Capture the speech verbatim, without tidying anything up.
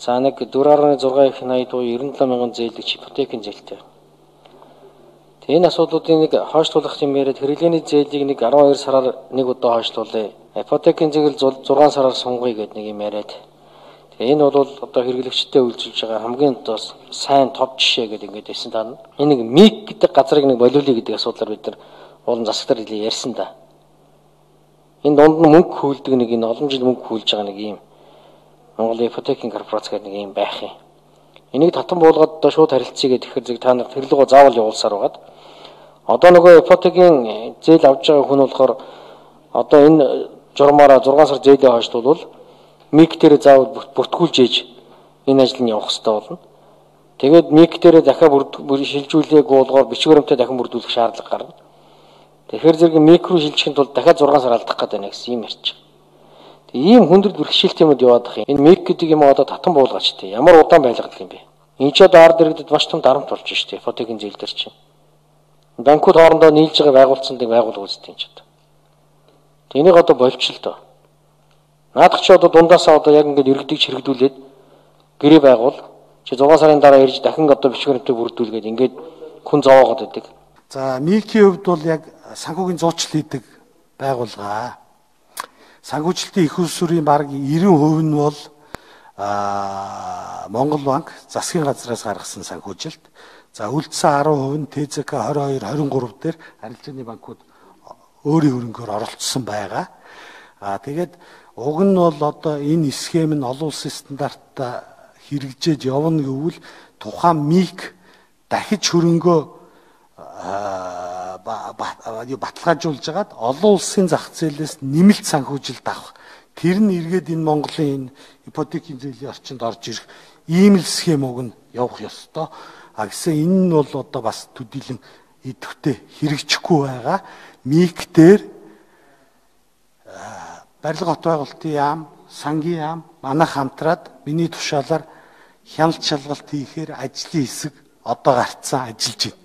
За нэг four point six их eighty туу ninety seven мянган зээлэгч ипотекийн зээлтэй. Тэгээ энэ асуудлуудын нэг хойшлуулах юм яриад хэрэглээний зээлийг нэг twelve сараар нэг удаа хойшлуулъя. Ипотекийн зээл six сараар сунгая гэдэг нэг юм яриад. Тэгээ энэ бол одоо хэрэглэгчтэй үйлчилж байгаа хамгийн одоо сайн тод жишээ гэдэг ингээд байсан таа. Энэ нэг миг гэдэг газрыг нэг болиулъя гэдэг асуудлаар бид нар уулын засагтар хэлээ ярьсан да. Энэ донд нь мөнгө хүүлдэг нэг энэ олон жил мөнгө хүүлж байгаа нэг юм Монголын ипотекийн корпорац гэдэг нэг юм байх юм. Энийг татан буулгаад одоо шууд харилцъя гэдэг ихэр зэрэг та нар тэрлэгөө заавал явуулсаар байгаад. Одоо нөгөө ипотекийн зээл авч байгаа хүн болохоор одоо энэ журмаараа six сар зээлээ хойшлуулвал миг дээр заавал бүртгүүлж ээж энэ ажил нь явах хэрэгтэй болно. Тэгээд миг дээр дахиад шилжүүлээгүй болгоор бичвэрэмтэй дахин бүрдүүлэх шаардлага гарна. Тэгэхээр зэрэг микро шилжихийн тулд дахиад six сар алдах гэдэг байна гэсэн юм ярьж байгаа. Тэгээ ийм хүндрэл бэрхшээлтэй юмуд яваад байгаа юм. Энэ миг гэдэг юм одоо татан буулгаач тээ. Ямар удаан байлгал юм бэ? Энд ч одоо ард иргэдэд маш том дарамт болж штэ ипотекийн зээл дээр чинь. Банкуд хоорондоо нийлж байгаа байгуулцсан нэг байгууллага үүсдэг юм ч одоо. Тэнийг одоо болчих л доо. Наадах чи одоо дундаасаа одоо яг ингээд иргэдийг чирэгдүүлээд гэрээ байгуул. Чи six сарын дараа ирж дахин одоо бичвэрнтэй бүрдүүлгээд ингээд хүн зовоогоод байдаг. За микийн хувьд бол яг санхүүгийн зуучлал хийдэг байгууллага. Санхүүжилтийн их усүрийн бараг ninety percent нь бол Монгол банк засгийн газраас гаргасан санхүүжилт. За үлдсэн ten percent нь Т З К twenty-two twenty-three дээр арилжааны банкуд өөрийн хөрөнгөөр оролцсон байгаа. А тэгээд уг нь бол одоо энэ схем нь олон улсын стандартаа хэрэгжиж явна гэвэл тухайн миг дахиж хөрөнгөө баталгаажуулж агаад олон улсын зах зээлээс нэмэлт санхүүжилт авах. Тэр нь эргээд энэ Монголын энэ ипотекийн зээлийн орчинд орж ирэх ийм л схем уг нь явах ёстой. А гэсэн энэ нь бол одоо бас төдийлөн идэвхтэй хэрэгжихгүй байгаа. Миг дээр барилга хот байгуулалтын яам, сангийн яам манайх хамтраад миний тушаалаар хяналт шалгалт хийхээр ажлын хэсэг одоо гарцсан ажиллаж байна.